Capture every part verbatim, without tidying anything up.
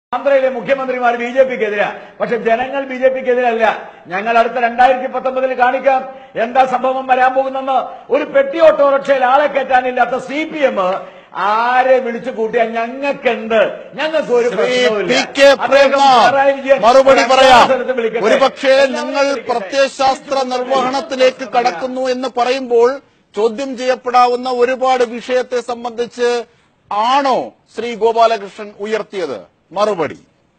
ആന്ധ്രയിലെ മുഖ്യമന്ത്രിമാർ B J പിക്കെതിരാ. പക്ഷെ ജനങ്ങൾ ബി ജെ പിക്കെതിരല്ല. ഞങ്ങൾ അടുത്ത രണ്ടായിരത്തി പത്തൊമ്പതിൽ കാണിക്കാം എന്താ സംഭവം വരാൻ പോകുന്നെന്ന്. ഒരു പെട്ടി ഓട്ടോറിക്ഷയിൽ ആളെ കയറ്റാനില്ലാത്ത സി പി എം ആരെ വിളിച്ചു കൂട്ടിയാൽ ഞങ്ങൾക്കുണ്ട്, ഞങ്ങൾക്ക് ഒരു മറുപടി പറയാം. ഒരുപക്ഷെ നിങ്ങൾ പ്രത്യയശാസ്ത്ര നിർവഹണത്തിലേക്ക് കടക്കുന്നു എന്ന് പറയുമ്പോൾ ചോദ്യം ചെയ്യപ്പെടാവുന്ന ഒരുപാട് വിഷയത്തെ സംബന്ധിച്ച് ആണോ ശ്രീ ഗോപാലകൃഷ്ണൻ ഉയർത്തിയത്? മറുപടി.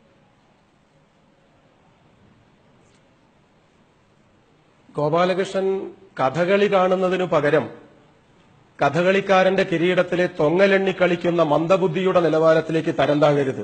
ഗോപാലകൃഷ്ണൻ കഥകളി കാണുന്നതിനു പകരം കഥകളിക്കാരന്റെ കിരീടത്തിലെ തൊങ്ങലെണ്ണി കളിക്കുന്ന മന്ദബുദ്ധിയുടെ നിലവാരത്തിലേക്ക് തരം താഴരുത്.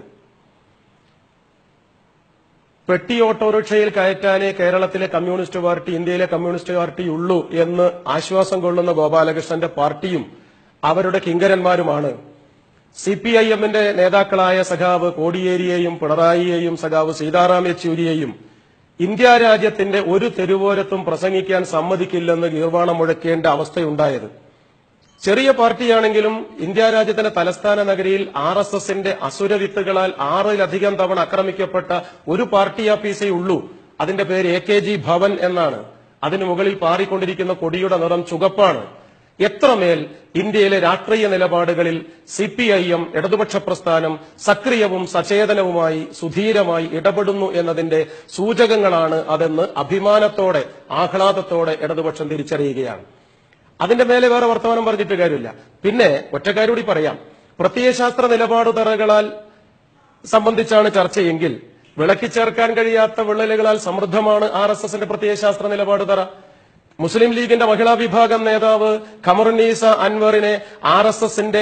പെട്ടി ഓട്ടോറിക്ഷയിൽ കയറ്റാനേ കേരളത്തിലെ കമ്മ്യൂണിസ്റ്റ് പാർട്ടി, ഇന്ത്യയിലെ കമ്മ്യൂണിസ്റ്റ് പാർട്ടി ഉള്ളൂ എന്ന് ആശ്വാസം കൊള്ളുന്ന ഗോപാലകൃഷ്ണന്റെ പാർട്ടിയും അവരുടെ കിങ്കരന്മാരുമാണ് സി പി ഐ എമ്മിന്റെ നേതാക്കളായ സഖാവ് കോടിയേരിയെയും പിണറായിയെയും സഖാവ് സീതാറാം യെച്ചൂരിയെയും ഇന്ത്യ രാജ്യത്തിന്റെ ഒരു തെരുവോരത്തും പ്രസംഗിക്കാൻ സമ്മതിക്കില്ലെന്ന് ഗീർവാണം മുഴക്കേണ്ട അവസ്ഥയുണ്ടായത്. ചെറിയ പാർട്ടിയാണെങ്കിലും ഇന്ത്യ രാജ്യത്തിന്റെ തലസ്ഥാന നഗരിയിൽ ആർ എസ് എസിന്റെ അസുരവിത്തുകളാൽ ആറിലധികം തവണ ആക്രമിക്കപ്പെട്ട ഒരു പാർട്ടി ആഫീസേ ഉള്ളൂ. അതിന്റെ പേര് എ കെ ജി ഭവൻ എന്നാണ്. അതിനു മുകളിൽ പാറിക്കൊണ്ടിരിക്കുന്ന കൊടിയുടെ നിറം ചുവപ്പാണ്. എത്രമേൽ ഇന്ത്യയിലെ രാഷ്ട്രീയ നിലപാടുകളിൽ സി പി ഐ എം ഇടതുപക്ഷ പ്രസ്ഥാനം സക്രിയവും സചേതനവുമായി സുധീരമായി ഇടപെടുന്നു എന്നതിന്റെ സൂചകങ്ങളാണ് അതെന്ന് അഭിമാനത്തോടെ ആഹ്ലാദത്തോടെ ഇടതുപക്ഷം തിരിച്ചറിയുകയാണ്. അതിന്റെ മേലെ വേറെ വർത്തമാനം പറഞ്ഞിട്ട് കാര്യമില്ല. പിന്നെ ഒറ്റക്കാരോടി പറയാം, പ്രത്യയശാസ്ത്ര നിലപാടുതറകളാൽ സംബന്ധിച്ചാണ് ചർച്ചയെങ്കിൽ വിളക്കിച്ചേർക്കാൻ കഴിയാത്ത വിള്ളലുകളാൽ സമൃദ്ധമാണ് ആർ എസ് എസിന്റെ പ്രത്യയശാസ്ത്ര നിലപാടുതറ. മുസ്ലിം ലീഗിന്റെ മഹിളാ വിഭാഗം നേതാവ് ഖമറുന്നീസ അൻവറിനെ ആർ എസ് എസിന്റെ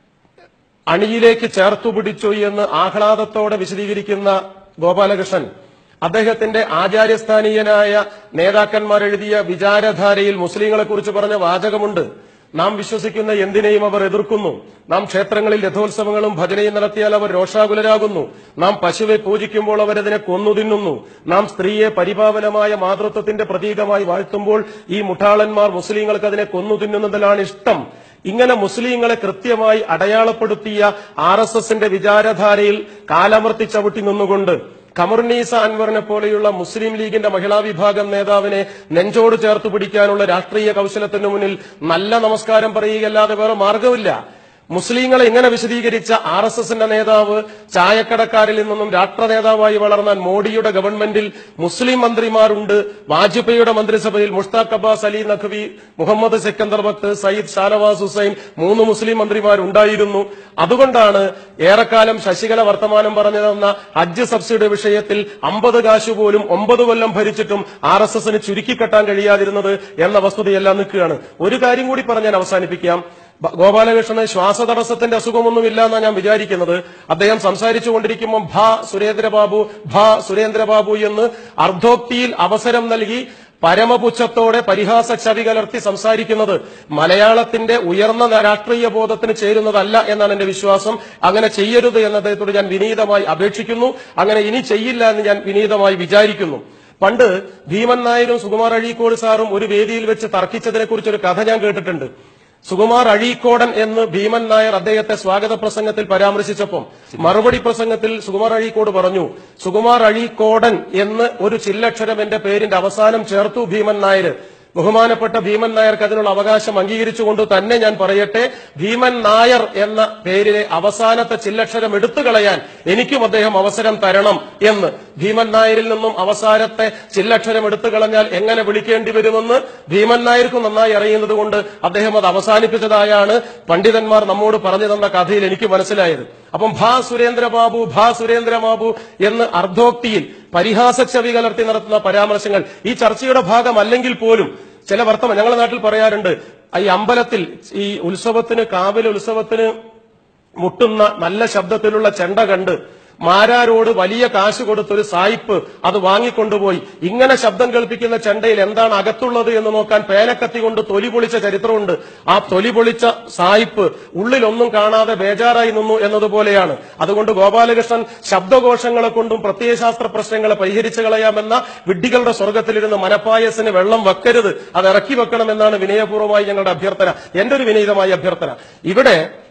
അണിയിലേക്ക് ചേർത്തുപിടിച്ചു എന്ന് ആഹ്ലാദത്തോടെ വിശദീകരിക്കുന്ന ഗോപാലകൃഷ്ണൻ അദ്ദേഹത്തിന്റെ ആചാര്യസ്ഥാനീയനായ നേതാക്കന്മാർ എഴുതിയ വിചാരധാരയിൽ മുസ്ലിങ്ങളെക്കുറിച്ച് പറഞ്ഞ വാചകമുണ്ട്. നാം വിശ്വസിക്കുന്ന എന്തിനേയും അവർ എതിർക്കുന്നു. നാം ക്ഷേത്രങ്ങളിൽ രഥോത്സവങ്ങളും ഭജനയും നടത്തിയാൽ അവർ രോഷാകുലരാകുന്നു. നാം പശുവെ പൂജിക്കുമ്പോൾ അവരതിനെ കൊന്നു തിന്നുന്നു. നാം സ്ത്രീയെ പരിപാവനമായ മാതൃത്വത്തിന്റെ പ്രതീകമായി വാഴ്ത്തുമ്പോൾ ഈ മുഠാളന്മാർ മുസ്ലിങ്ങൾക്ക് അതിനെ കൊന്നു തിന്നുന്നതിലാണ് ഇഷ്ടം. ഇങ്ങനെ മുസ്ലിങ്ങളെ കൃത്യമായി അടയാളപ്പെടുത്തിയ ആർ എസ് എസിന്റെ വിചാരധാരയിൽ കാലമർത്തി ചവിട്ടി നിന്നുകൊണ്ട് ഖമറുന്നീസ അൻവറിനെ പോലെയുള്ള മുസ്ലിം ലീഗിന്റെ മഹിളാ വിഭാഗം നേതാവിനെ നെഞ്ചോട് ചേർത്ത് പിടിക്കാനുള്ള രാഷ്ട്രീയ കൌശലത്തിനു മുന്നിൽ നല്ല നമസ്കാരം പറയുകയല്ലാതെ വേറെ മാർഗമില്ല. മുസ്ലിങ്ങളെ ഇങ്ങനെ വിശദീകരിച്ച ആർ എസ് എസിന്റെ നേതാവ് ചായക്കടക്കാരിൽ നിന്നും രാഷ്ട്ര നേതാവായി വളർന്ന മോഡിയുടെ ഗവൺമെന്റിൽ മുസ്ലിം മന്ത്രിമാരുണ്ട്. വാജ്പേയിയുടെ മന്ത്രിസഭയിൽ മുഷ്താഖ് അബ്ബാസ് അലി നഖ്വി, മുഹമ്മദ് സിക്കന്ദർ ബക്ത്, സയ്യിദ് ഷാനവാസ് ഹുസൈൻ മൂന്ന് മുസ്ലിം മന്ത്രിമാരുണ്ടായിരുന്നു. അതുകൊണ്ടാണ് ഏറെക്കാലം ശശികല വർത്തമാനം പറഞ്ഞു തന്ന ഹജ്ജ് സബ്സിഡി വിഷയത്തിൽ അമ്പത് കാശ് പോലും ഒമ്പത് കൊല്ലം ഭരിച്ചിട്ടും ആർ എസ് എസിന് ചുരുക്കിക്കെട്ടാൻ കഴിയാതിരുന്നത് എന്ന വസ്തുതയെല്ലാം നിൽക്കുകയാണ്. ഒരു കാര്യം കൂടി പറഞ്ഞ് ഞാൻ അവസാനിപ്പിക്കാം. ഗോപാലകൃഷ്ണന് ശ്വാസതടസ്സത്തിന്റെ അസുഖമൊന്നുമില്ല എന്നാണ് ഞാൻ വിചാരിക്കുന്നത്. അദ്ദേഹം സംസാരിച്ചുകൊണ്ടിരിക്കുമ്പോൾ ഭ സുരേന്ദ്രബാബു ഭ സുരേന്ദ്രബാബു എന്ന് അർദ്ധോക്തിയിൽ അവസരം നൽകി പരമപുച്ഛത്തോടെ പരിഹാസ ചവി കലർത്തി സംസാരിക്കുന്നത് മലയാളത്തിന്റെ ഉയർന്ന രാഷ്ട്രീയ ബോധത്തിന് ചേരുന്നതല്ല എന്നാണ് എന്റെ വിശ്വാസം. അങ്ങനെ ചെയ്യരുത് എന്ന് അദ്ദേഹത്തോട് ഞാൻ വിനീതമായി അപേക്ഷിക്കുന്നു. അങ്ങനെ ഇനി ചെയ്യില്ല എന്ന് ഞാൻ വിനീതമായി വിചാരിക്കുന്നു. പണ്ട് ഭീമൻ നായരും സുകുമാർ അഴീക്കോട് സാറും ഒരു വേദിയിൽ വെച്ച് തർക്കിച്ചതിനെ കുറിച്ചൊരു കഥ ഞാൻ കേട്ടിട്ടുണ്ട്. സുകുമാർ അഴീക്കോടൻ എന്ന് ഭീമൻ നായർ അദ്ദേഹത്തെ സ്വാഗത പ്രസംഗത്തിൽ പരാമർശിച്ചപ്പോൾ മറുപടി പ്രസംഗത്തിൽ സുകുമാർ അഴീക്കോട് പറഞ്ഞു, സുകുമാർ അഴീക്കോടൻ എന്ന് ഒരു ചില്ലക്ഷരം എന്റെ പേരിന്റെ അവസാനം ചേർത്തു ഭീമൻ നായർ. ബഹുമാനപ്പെട്ട ഭീമൻ നായർക്ക് അതിനുള്ള അവകാശം അംഗീകരിച്ചുകൊണ്ട് തന്നെ ഞാൻ പറയട്ടെ, ഭീമൻ നായർ എന്ന പേരിലെ അവസാനത്തെ ചില്ലക്ഷരം എടുത്തു കളയാൻ എനിക്കും അദ്ദേഹം അവസരം തരണം എന്ന്. ഭീമൻ നായരിൽ നിന്നും അവസാനത്തെ ചില്ലക്ഷരം എടുത്തു കളഞ്ഞാൽ എങ്ങനെ വിളിക്കേണ്ടി വരുമെന്ന് ഭീമൻ നായർക്കും നന്നായി അറിയുന്നത് കൊണ്ട് അദ്ദേഹം അത് അവസാനിപ്പിച്ചതായാണ് പണ്ഡിതന്മാർ നമ്മോട് പറഞ്ഞു തന്ന കഥയിൽ എനിക്ക് മനസ്സിലായത്. അപ്പം ഭാ സുരേന്ദ്രബാബു ഭാ സുരേന്ദ്രബാബു എന്ന് അർദ്ധോക്തിയിൽ പരിഹാസ ചവി കലർത്തി നടത്തുന്ന പരാമർശങ്ങൾ ഈ ചർച്ചയുടെ ഭാഗമല്ലെങ്കിൽ പോലും ചില വർത്തമാനം ഞങ്ങളുടെ നാട്ടിൽ പറയാറുണ്ട്. ഈ അമ്പലത്തിൽ ഈ ഉത്സവത്തിന് കാവിൽ ഉത്സവത്തിന് മുട്ടുന്ന നല്ല ശബ്ദത്തിലുള്ള ചെണ്ട കണ്ട് മാരാരോട് വലിയ കാശ് കൊടുത്തൊരു സായിപ്പ് അത് വാങ്ങിക്കൊണ്ടുപോയി ഇങ്ങനെ ശബ്ദം കേൾപ്പിക്കുന്ന ചെണ്ടയിൽ എന്താണ് അകത്തുള്ളത് എന്ന് നോക്കാൻ പേനക്കത്തി കൊണ്ട് തൊലി പൊളിച്ച ചരിത്രമുണ്ട്. ആ തൊലി പൊളിച്ച സായിപ്പ് ഉള്ളിലൊന്നും കാണാതെ ബേജാറായി നിന്നു എന്നതുപോലെയാണ്. അതുകൊണ്ട് ഗോപാലകൃഷ്ണൻ ശബ്ദകോശങ്ങളെ കൊണ്ടും പ്രത്യയശാസ്ത്ര പ്രശ്നങ്ങളെ പരിഹരിച്ചു കളയാമെന്ന വിഡ്ഢികളുടെ സ്വർഗത്തിലിരുന്ന് മനപ്പായസിന് വെള്ളം വെക്കരുത്, അത് ഇറക്കി വെക്കണമെന്നാണ് വിനയപൂർവ്വമായി ഞങ്ങളുടെ അഭ്യർത്ഥന, എന്റെ ഒരു വിനീതമായ അഭ്യർത്ഥന. ഇവിടെ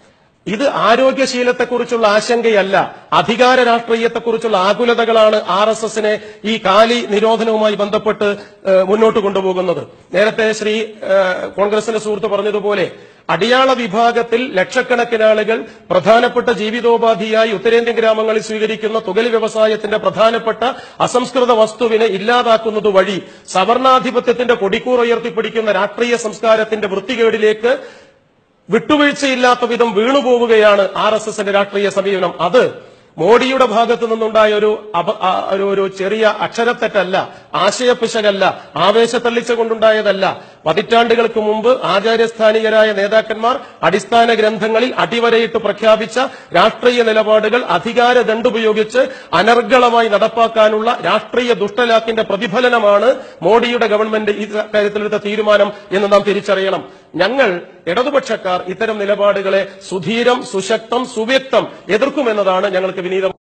ഇത് ആരോഗ്യശീലത്തെക്കുറിച്ചുള്ള ആശങ്കയല്ല, അധികാര രാഷ്ട്രീയത്തെക്കുറിച്ചുള്ള ആകുലതകളാണ് ആർ എസ് എസിനെ ഈ കാലി നിരോധനവുമായി ബന്ധപ്പെട്ട് മുന്നോട്ട് കൊണ്ടുപോകുന്നത്. നേരത്തെ ശ്രീ കോൺഗ്രസിന്റെ സുഹൃത്ത് പറഞ്ഞതുപോലെ അടിയാള വിഭാഗത്തിൽ ലക്ഷക്കണക്കിന് ആളുകൾ പ്രധാനപ്പെട്ട ജീവിതോപാധിയായി ഉത്തരേന്ത്യൻ ഗ്രാമങ്ങളിൽ സ്വീകരിക്കുന്ന തുകൽ വ്യവസായത്തിന്റെ പ്രധാനപ്പെട്ട അസംസ്കൃത വസ്തുവിനെ ഇല്ലാതാക്കുന്നത് വഴി സവർണാധിപത്യത്തിന്റെ കൊടിക്കൂർ ഉയർത്തിപ്പിടിക്കുന്ന രാഷ്ട്രീയ സംസ്കാരത്തിന്റെ വൃത്തികേടിലേക്ക് വിട്ടുവീഴ്ചയില്ലാത്ത വിധം വീണുപോവുകയാണ് ആർ എസ് എസിന്റെ രാഷ്ട്രീയ സമീപനം. അത് മോഡിയുടെ ഭാഗത്തു നിന്നുണ്ടായ ഒരു ഒരു ചെറിയ അക്ഷരത്തെറ്റല്ല, ആശയപ്പിശകല്ല, ആവേശത്തള്ളിച്ച കൊണ്ടുണ്ടായതല്ല. പതിറ്റാണ്ടുകൾക്ക് മുമ്പ് ആചാര്യസ്ഥാനികരായ നേതാക്കന്മാർ അടിസ്ഥാന ഗ്രന്ഥങ്ങളിൽ അടിവരയിട്ട് പ്രഖ്യാപിച്ച രാഷ്ട്രീയ നിലപാടുകൾ അധികാര ദണ്ടുപയോഗിച്ച് അനർഗളമായി നടപ്പാക്കാനുള്ള രാഷ്ട്രീയ ദുഷ്ടലാക്കിന്റെ പ്രതിഫലനമാണ് മോഡിയുടെ ഗവൺമെന്റ് ഈ കാര്യത്തിലെടുത്ത തീരുമാനം എന്ന് നാം തിരിച്ചറിയണം. ഞങ്ങൾ ഇടതുപക്ഷക്കാർ ഇത്തരം നിലപാടുകളെ സുധീരം, സുശക്തം, സുവ്യക്തം എതിർക്കുമെന്നതാണ് ഞങ്ങൾക്ക് വിനീതം